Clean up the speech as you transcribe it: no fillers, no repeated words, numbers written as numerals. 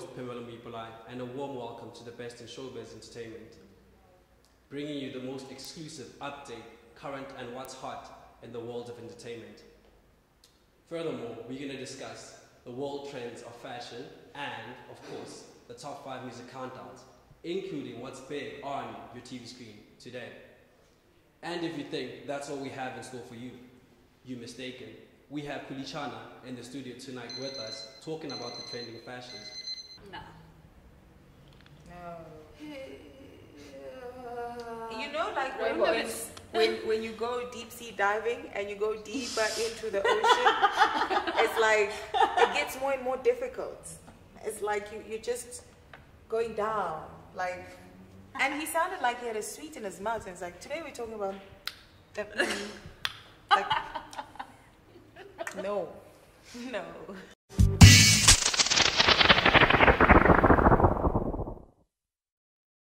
host, Pamela Mipolai, and a warm welcome to the best in showbiz entertainment, bringing you the most exclusive update, current, and what's hot in the world of entertainment. Furthermore, we're going to discuss the world trends of fashion and, of course, the top 5 music countdowns, including what's big on your TV screen today. And if you think that's all we have in store for you, you're mistaken. We have Kulichana in the studio tonight with us, talking about the trending fashions. No. You know, like when you go deep sea diving and you go deeper into the ocean, it's like it gets more and more difficult. It's like you're just going down, like. And he sounded like he had a sweet in his mouth. And it's like, today we're talking about like, no.